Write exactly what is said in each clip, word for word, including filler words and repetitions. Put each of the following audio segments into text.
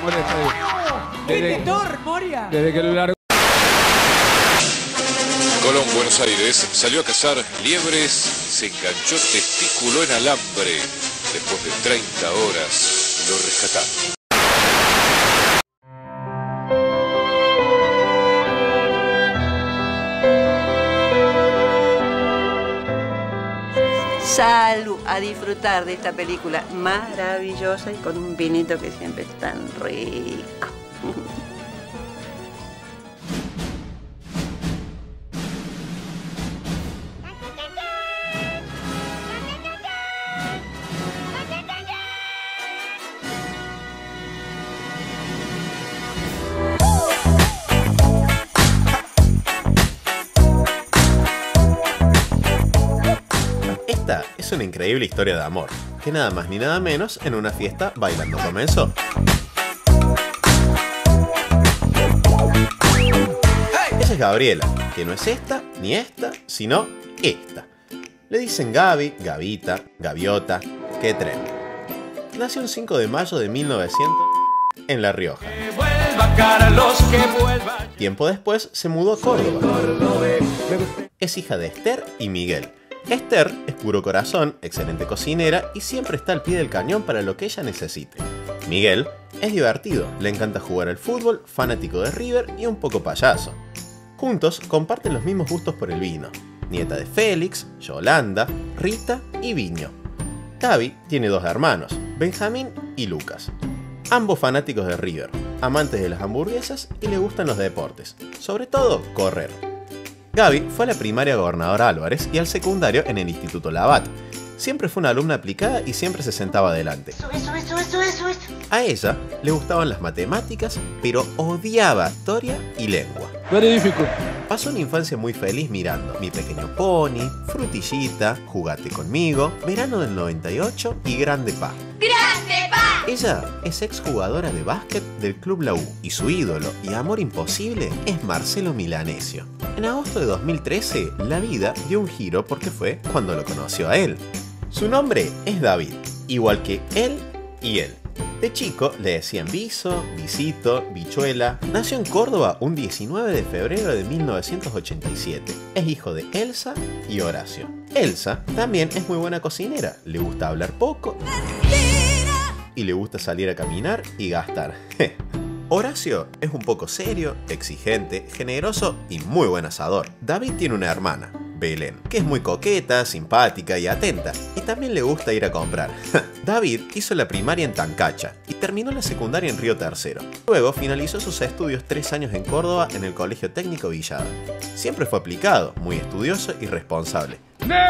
Moria está ahí. Desde, Thor, Moria. Desde que lo largó. Colón, Buenos Aires, salió a cazar liebres, se enganchó testículo en alambre. Después de treinta horas, lo rescataron. Salud, a disfrutar de esta película maravillosa y con un vinito que siempre es tan rico. Esta es una increíble historia de amor, que nada más ni nada menos en una fiesta bailando comenzó. Ella es Gabriela, que no es esta ni esta, sino esta. Le dicen Gaby, Gavita, Gaviota, qué tren. Nació el cinco de mayo de mil novecientos en La Rioja. Tiempo después se mudó a Córdoba. Es hija de Esther y Miguel. Esther es puro corazón, excelente cocinera y siempre está al pie del cañón para lo que ella necesite. Miguel es divertido, le encanta jugar al fútbol, fanático de River y un poco payaso. Juntos comparten los mismos gustos por el vino. Nieta de Félix, Yolanda, Rita y Viño. Gaby tiene dos hermanos, Benjamín y Lucas. Ambos fanáticos de River, amantes de las hamburguesas y le gustan los deportes, sobre todo correr. Gaby fue a la primaria Gobernador Álvarez y al secundario en el Instituto Labat. Siempre fue una alumna aplicada y siempre se sentaba adelante. Eso, eso, eso, eso, eso, eso. A ella le gustaban las matemáticas, pero odiaba historia y lengua. Very difficult. Pasó una infancia muy feliz mirando Mi Pequeño Pony, Frutillita, Jugate Conmigo, Verano del noventa y ocho y Grande Pa. ¡Grande Pa! Ella es exjugadora de básquet del Club La U y su ídolo y amor imposible es Marcelo Milanesio. En agosto de dos mil trece, la vida dio un giro porque fue cuando lo conoció a él. Su nombre es David, igual que él y él. De chico le decían Biso, Bisito, Bichuela. Nació en Córdoba un diecinueve de febrero de mil novecientos ochenta y siete. Es hijo de Elsa y Horacio. Elsa también es muy buena cocinera, le gusta hablar poco y le gusta salir a caminar y gastar. Horacio es un poco serio, exigente, generoso y muy buen asador. David tiene una hermana, Belén, que es muy coqueta, simpática y atenta, y también le gusta ir a comprar. David hizo la primaria en Tancacha y terminó la secundaria en Río Tercero. Luego finalizó sus estudios tres años en Córdoba en el Colegio Técnico Villada. Siempre fue aplicado, muy estudioso y responsable.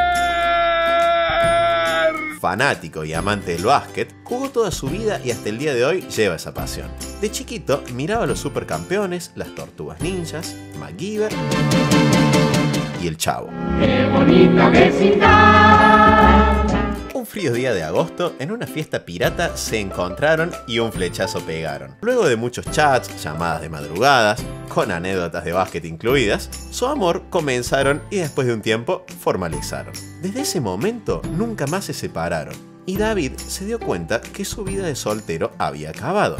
Fanático y amante del básquet, jugó toda su vida y hasta el día de hoy lleva esa pasión. De chiquito miraba a los supercampeones, las Tortugas Ninjas, MacGyver y El Chavo. ¡Qué bonita vecindad! Un frío día de agosto, en una fiesta pirata se encontraron y un flechazo pegaron. Luego de muchos chats, llamadas de madrugadas, con anécdotas de básquet incluidas, su amor comenzaron y después de un tiempo formalizaron. Desde ese momento nunca más se separaron y David se dio cuenta que su vida de soltero había acabado.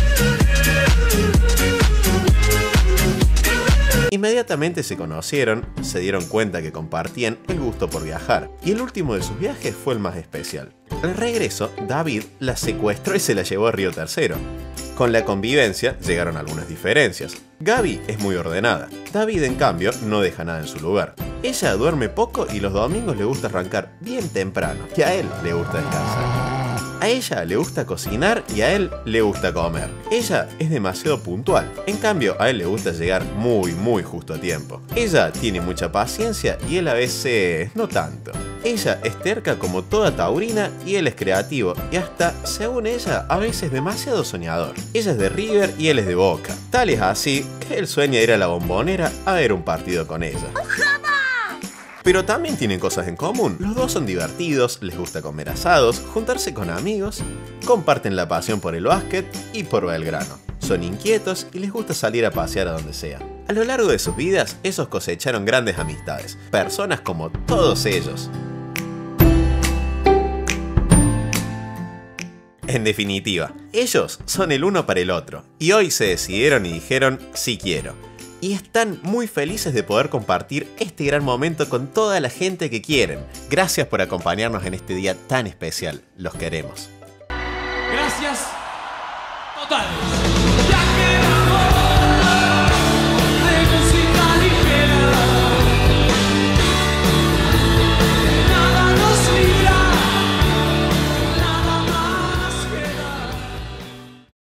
Inmediatamente se conocieron, se dieron cuenta que compartían el gusto por viajar, y el último de sus viajes fue el más especial. Al regreso, David la secuestró y se la llevó a Río Tercero. Con la convivencia llegaron algunas diferencias. Gaby es muy ordenada, David en cambio no deja nada en su lugar. Ella duerme poco y los domingos le gusta arrancar bien temprano, y a él le gusta descansar. A ella le gusta cocinar y a él le gusta comer. Ella es demasiado puntual, en cambio a él le gusta llegar muy muy justo a tiempo. Ella tiene mucha paciencia y él a veces no tanto. Ella es terca como toda taurina y él es creativo y hasta, según ella, a veces demasiado soñador. Ella es de River y él es de Boca. Tal es así que él sueña ir a la Bombonera a ver un partido con ella. Pero también tienen cosas en común. Los dos son divertidos, les gusta comer asados, juntarse con amigos, comparten la pasión por el básquet y por Belgrano. Son inquietos y les gusta salir a pasear a donde sea. A lo largo de sus vidas, esos cosecharon grandes amistades, personas como todos ellos. En definitiva, ellos son el uno para el otro, y hoy se decidieron y dijeron sí quiero. Y están muy felices de poder compartir este gran momento con toda la gente que quieren. Gracias por acompañarnos en este día tan especial. Los queremos. Gracias. Total.